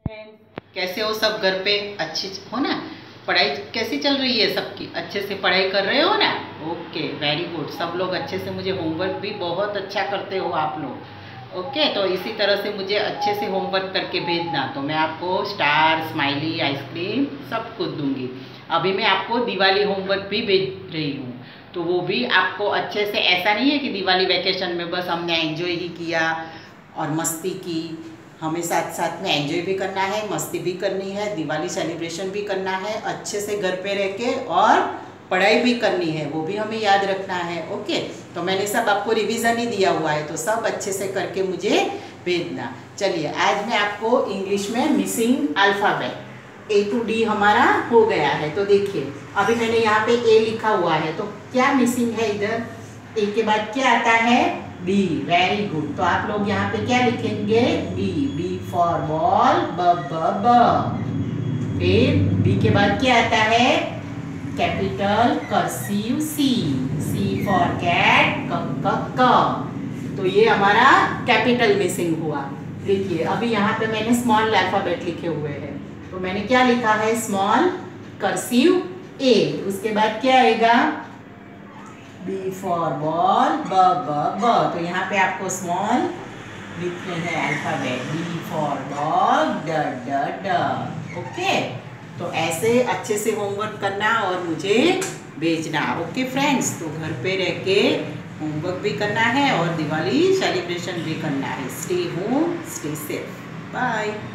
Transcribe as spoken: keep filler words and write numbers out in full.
Friends, कैसे हो सब? घर पे अच्छे हो ना? पढ़ाई कैसी चल रही है सबकी? अच्छे से पढ़ाई कर रहे हो ना? Okay, very good. सब लोग अच्छे से, मुझे होमवर्क भी बहुत अच्छा करते हो आप लोग। ओके, तो इसी तरह से मुझे अच्छे से होमवर्क करके भेजना, तो मैं आपको स्टार, स्माइली, आइसक्रीम सब कुछ दूंगी। अभी मैं आपको दिवाली होमवर्क भी भेज रही हूँ, तो वो भी आपको अच्छे से, ऐसा नहीं है कि दिवाली वैकेशन में बस हमने एंजॉय ही किया और मस्ती की। हमें साथ साथ में एंजॉय भी करना है, मस्ती भी करनी है, दिवाली सेलिब्रेशन भी करना है अच्छे से घर पे रह के, और पढ़ाई भी करनी है, वो भी हमें याद रखना है। ओके, तो मैंने सब आपको रिवीजन ही दिया हुआ है, तो सब अच्छे से करके मुझे भेजना। चलिए, आज मैं आपको इंग्लिश में missing alphabet A to D हमारा हो गया है। तो देखिए, अभी मैंने यहाँ पे ए लिखा हुआ है, तो क्या मिसिंग है इधर? ए के बाद क्या आता है? बी। Very good. तो आप लोग यहाँ पे क्या लिखेंगे? बी। बी फॉर बॉल, ब ब ब। फिर बी के बाद क्या आता है? Capital cursive C. C for cat, क क क। तो ये हमारा कैपिटल मिसिंग हुआ। देखिए, अभी यहाँ पे मैंने स्मॉल अल्फाबेट लिखे हुए हैं, तो मैंने क्या लिखा है? Small cursive A. उसके बाद क्या आएगा? B फॉर बॉल, ब ब ब। तो यहाँ पे आपको स्मॉल लिखने हैं अल्फाबेट। B फॉर डॉग, ड ड ड। ओके, तो ऐसे अच्छे से होमवर्क करना और मुझे भेजना। ओके फ्रेंड्स, तो घर पे रह के होमवर्क भी करना है और दिवाली सेलिब्रेशन भी करना है। Stay home, stay safe. Bye.